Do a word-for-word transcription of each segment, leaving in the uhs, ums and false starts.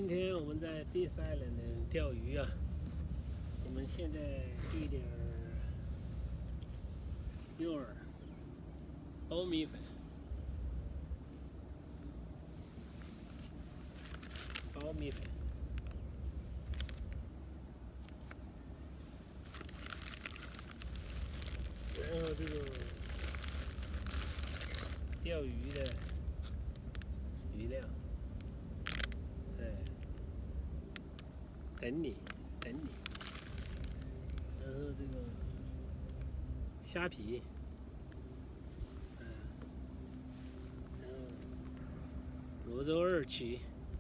今天我们在 This Island 钓鱼啊，我们现在兑点诱饵、苞米粉、苞米粉，然后这个钓鱼的鱼料。 等你，等你。然后这个虾皮，嗯，然后泸州二旗，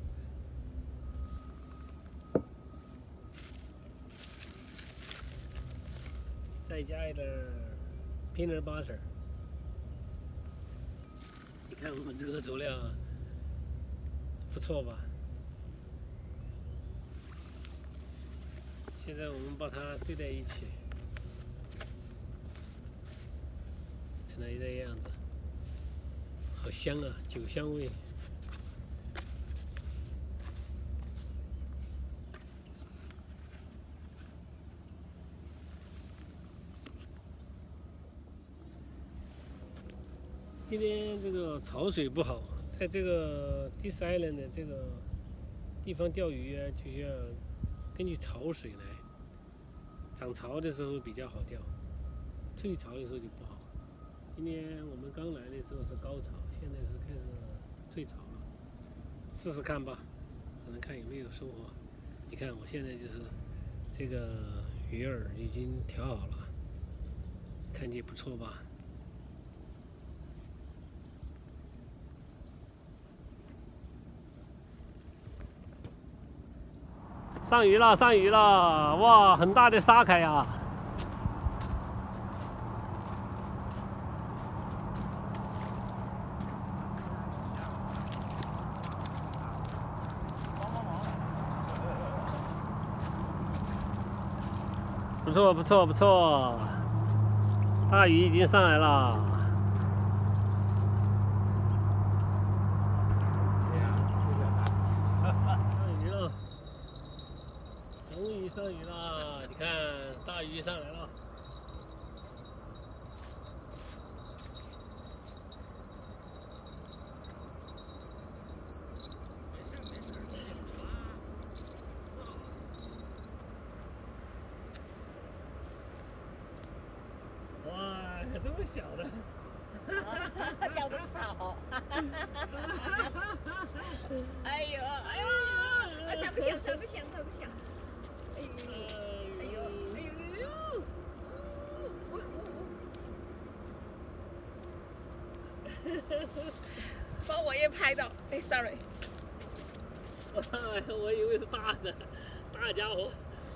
再加一点 peanut butter。你看我们这个佐料不错吧？ 现在我们把它兑在一起，成了一个样子，好香啊，酒香味。今天这个潮水不好，在这个 This Island 的这个地方钓鱼啊，就需要根据潮水来。 涨潮的时候比较好钓，退潮的时候就不好。今天我们刚来的时候是高潮，现在是开始退潮了，试试看吧，可能看有没有收获。你看我现在就是这个鱼饵已经调好了，看起来不错吧？ 上鱼了，上鱼了！哇，很大的沙凯呀！不错，不错，不错！大鱼已经上来了。 终于上鱼了！你看，大鱼上来了。哇，这么小的！ 钓的草！哎呦哎呦，它不响，它不响，它不响！ 哎呦，哎呦，哎呦，把我也拍到，哎 ，sorry。 我以为是大的，大家伙。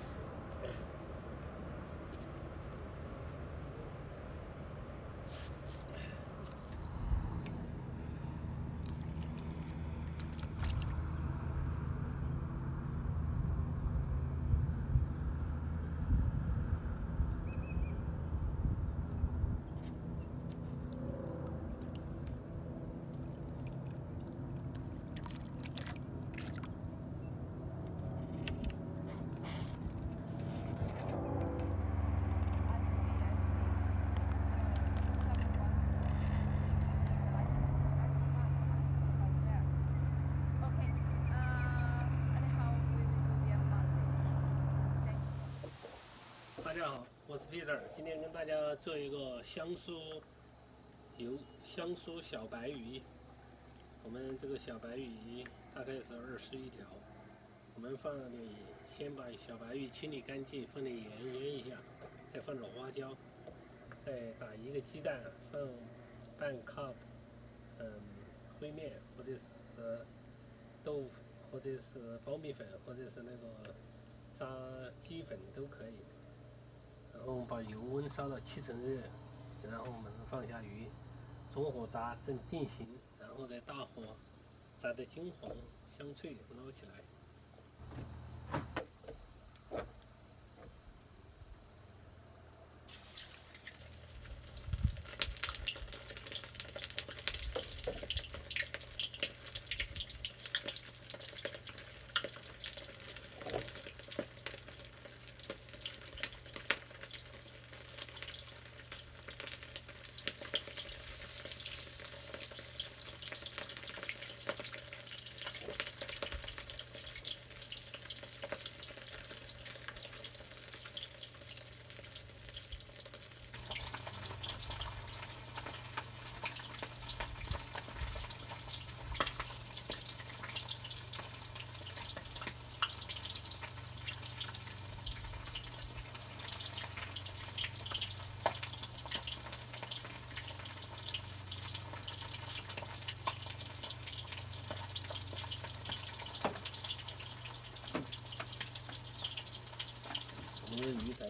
大家好，我是 Peter， 今天跟大家做一个香酥油香酥小白鱼。我们这个小白鱼大概是二十一条，我们放点，先把小白鱼清理干净，放点盐腌一下，再放点花椒，再打一个鸡蛋，放半 cup 嗯烩面或者是豆腐，或者是苞米粉，或者是那个炸鸡粉都可以。 然后我们把油温烧到七成热，然后我们放下鱼，中火炸正定型，然后再大火炸得金黄香脆，捞起来。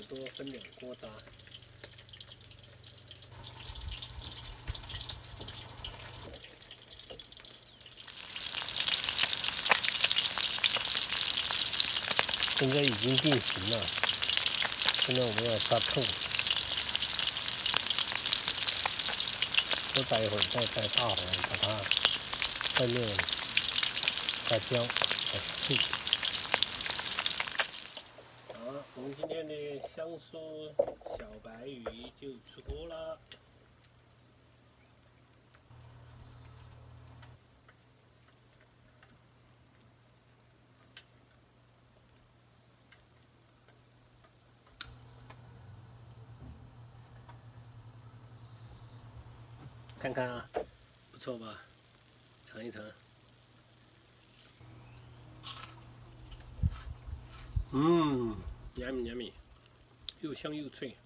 多分两锅渣。现在已经定型了，现在我们要杀透。多待一会儿，再再大火把它外面再焦再脆。好，我们今天的香酥小白鱼就出锅了。看看啊，不错吧？尝一尝。嗯，yummy yummy，又香又脆。